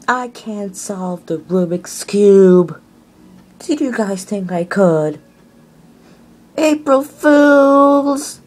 I can't solve the Rubik's Cube. Did you guys think I could? April Fools!